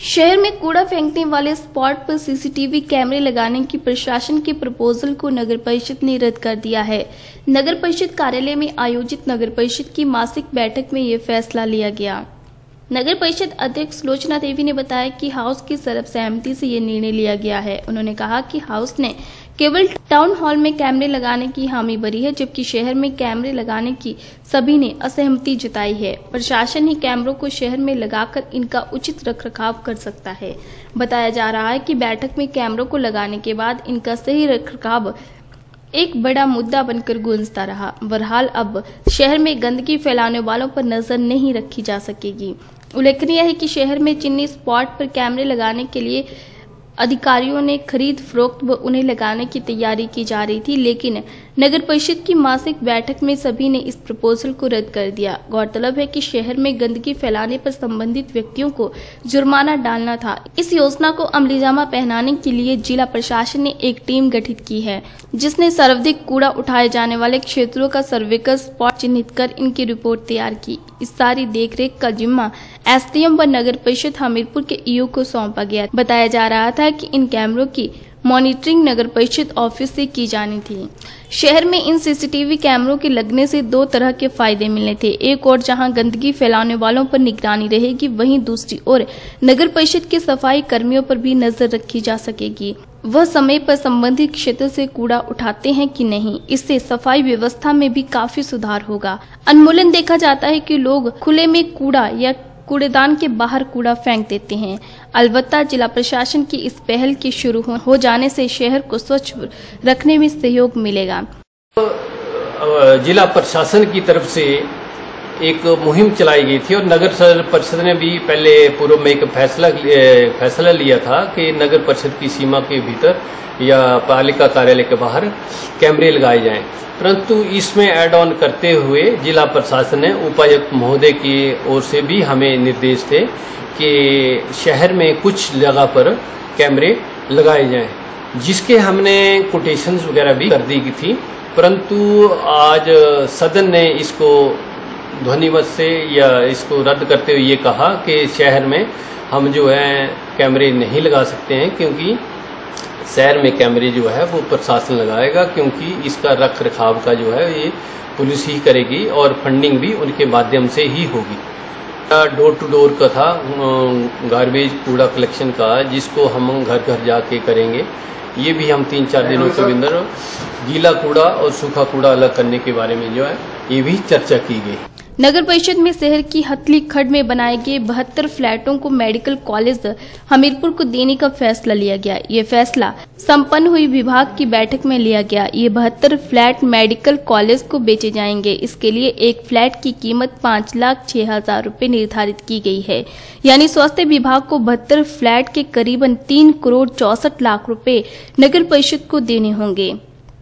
शहर में कूड़ा फेंकने वाले स्पॉट पर सीसीटीवी कैमरे लगाने की प्रशासन के प्रपोजल को नगर परिषद ने रद्द कर दिया है। नगर परिषद कार्यालय में आयोजित नगर परिषद की मासिक बैठक में ये फैसला लिया गया। नगर परिषद अध्यक्ष लोचना देवी ने बताया कि हाउस की सर्वसहमति से ये निर्णय लिया गया है। उन्होंने कहा कि हाउस ने केवल टाउन हॉल में कैमरे लगाने की हामी भरी है, जबकि शहर में कैमरे लगाने की सभी ने असहमति जताई है। प्रशासन ही कैमरों को शहर में लगाकर इनका उचित रखरखाव कर सकता है। बताया जा रहा है कि बैठक में कैमरों को लगाने के बाद इनका सही रखरखाव एक बड़ा मुद्दा बनकर गूंजता रहा। बहरहाल अब शहर में गंदगी फैलाने वालों पर नजर नहीं रखी जा सकेगी। उल्लेखनीय है कि शहर में चिन्हित स्पॉट पर कैमरे लगाने के लिए अधिकारियों ने खरीद फरोख्त व उन्हें लगाने की तैयारी की जा रही थी, लेकिन नगर परिषद की मासिक बैठक में सभी ने इस प्रपोजल को रद्द कर दिया। गौरतलब है कि शहर में गंदगी फैलाने पर संबंधित व्यक्तियों को जुर्माना डालना था। इस योजना को अमलीजामा पहनाने के लिए जिला प्रशासन ने एक टीम गठित की है, जिसने सर्वाधिक कूड़ा उठाए जाने वाले क्षेत्रों का सर्वे कर स्पॉट चिन्हित कर इनकी रिपोर्ट तैयार की। इस सारी देखरेख का जिम्मा एसडीएम व नगर परिषद हमीरपुर के ईओ को सौंपा गया। बताया जा रहा था कि इन कैमरों की मॉनिटरिंग नगर परिषद ऑफिस से की जानी थी। शहर में इन सीसीटीवी कैमरों के लगने से दो तरह के फायदे मिलने थे। एक और जहां गंदगी फैलाने वालों पर निगरानी रहेगी, वहीं दूसरी ओर नगर परिषद के सफाई कर्मियों पर भी नजर रखी जा सकेगी। वह समय पर संबंधित क्षेत्र से कूड़ा उठाते हैं कि नहीं, इससे सफाई व्यवस्था में भी काफी सुधार होगा। अनमूलन देखा जाता है कि लोग खुले में कूड़ा या कूड़ेदान के बाहर कूड़ा फेंक देते हैं। अलबत्ता जिला प्रशासन की इस पहल के शुरू हो जाने से शहर को स्वच्छ रखने में सहयोग मिलेगा। जिला प्रशासन की तरफ से एक मुहिम चलाई गई थी और नगर परिषद ने भी पहले पूर्व में एक फैसला लिया था कि नगर परिषद की सीमा के भीतर या पालिका कार्यालय के बाहर कैमरे लगाए जाएं। परंतु इसमें ऐड ऑन करते हुए जिला प्रशासन ने उपायुक्त महोदय की ओर से भी हमें निर्देश थे कि शहर में कुछ जगह पर कैमरे लगाए जाएं, जिसके हमने कोटेशंस वगैरह भी कर दी थी। परंतु आज सदन ने इसको ध्वनिमत से या इसको रद्द करते हुए ये कहा कि शहर में हम जो है कैमरे नहीं लगा सकते हैं, क्योंकि शहर में कैमरे जो है वो प्रशासन लगाएगा, क्योंकि इसका रख रखाव का जो है ये पुलिस ही करेगी और फंडिंग भी उनके माध्यम से ही होगी। डोर टू डोर का था गार्बेज कूड़ा कलेक्शन का, जिसको हम घर घर जाके करेंगे। ये भी हम 3-4 दिनों के अंदर गीला कूड़ा और सूखा कूड़ा अलग करने के बारे में जो है ये भी चर्चा की गई। नगर परिषद में शहर की हथली खड्ड में बनाए गए 72 फ्लैटों को मेडिकल कॉलेज हमीरपुर को देने का फैसला लिया गया। ये फैसला संपन्न हुई विभाग की बैठक में लिया गया। ये 72 फ्लैट मेडिकल कॉलेज को बेचे जाएंगे। इसके लिए एक फ्लैट की कीमत 5,06,000 रुपए निर्धारित की गई है, यानी स्वास्थ्य विभाग को 72 फ्लैट के करीबन 3,64,00,000 रुपए नगर परिषद को देने होंगे।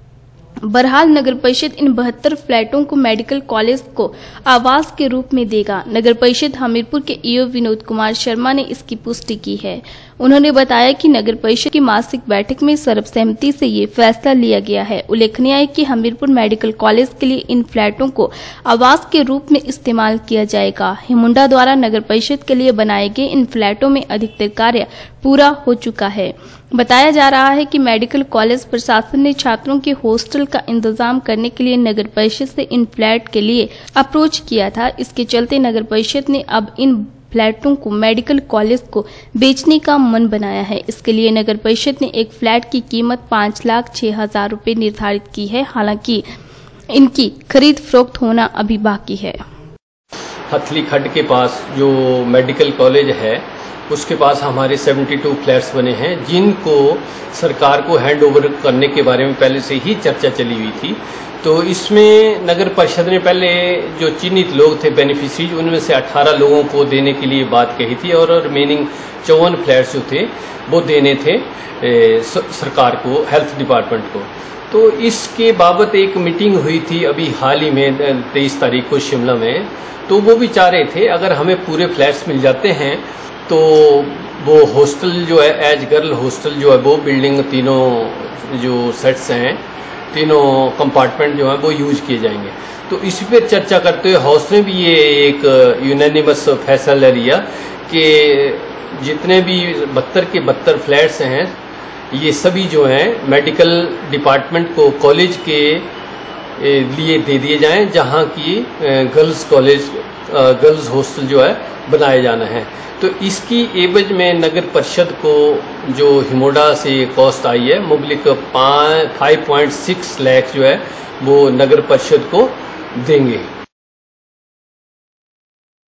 बहरहाल नगर परिषद इन 72 फ्लैटों को मेडिकल कॉलेज को आवास के रूप में देगा। नगर परिषद हमीरपुर के ईओ विनोद कुमार शर्मा ने इसकी पुष्टि की है। उन्होंने बताया कि नगर परिषद की मासिक बैठक में सर्वसहमति से ये फैसला लिया गया है। उल्लेखनीय है कि हमीरपुर मेडिकल कॉलेज के लिए इन फ्लैटों को आवास के रूप में इस्तेमाल किया जाएगा। हिमुंडा द्वारा नगर परिषद के लिए बनाए गए इन फ्लैटों में अधिकतर कार्य पूरा हो चुका है। बताया जा रहा है कि मेडिकल कॉलेज प्रशासन ने छात्रों के हॉस्टल का इंतजाम करने के लिए नगर परिषद से इन फ्लैट के लिए अप्रोच किया था। इसके चलते नगर परिषद ने अब इन फ्लैटों को मेडिकल कॉलेज को बेचने का मन बनाया है। इसके लिए नगर परिषद ने एक फ्लैट की कीमत 5,06,000 रुपए निर्धारित की है। हालांकि इनकी खरीद फरोख्त होना अभी बाकी है। हथली खड्ड के पास जो मेडिकल कॉलेज है, उसके पास हमारे 72 फ्लैट्स बने हैं, जिनको सरकार को हैंड ओवर करने के बारे में पहले से ही चर्चा चली हुई थी। तो इसमें नगर परिषद ने पहले जो चिन्हित लोग थे बेनिफिशरीज, उनमें से 18 लोगों को देने के लिए बात कही थी और रिमेनिंग 54 फ्लैट्स जो थे वो देने थे सरकार को, हेल्थ डिपार्टमेंट को। तो इसके बाबत एक मीटिंग हुई थी अभी हाल ही में 23 तारीख को शिमला में। तो वो भी चाह रहे थे अगर हमें पूरे फ्लैट्स मिल जाते हैं तो वो हॉस्टल जो है एज गर्ल हॉस्टल जो है वो बिल्डिंग तीनों जो सेट्स हैं, तीनों कंपार्टमेंट जो हैं वो यूज किए जाएंगे। तो इसी पे चर्चा करते हुए हाउस ने भी ये एक यूनानिमस फैसला लिया कि जितने भी 72 के 72 फ्लैट्स हैं, ये सभी जो हैं मेडिकल डिपार्टमेंट को कॉलेज के लिए दे दिए जाएं, जहां की गर्ल्स हॉस्टल जो है बनाए जाना है। तो इसकी एवज में नगर परिषद को जो हिमोडा से कॉस्ट आई है मुबलिक 5.6 लाख जो है वो नगर परिषद को देंगे।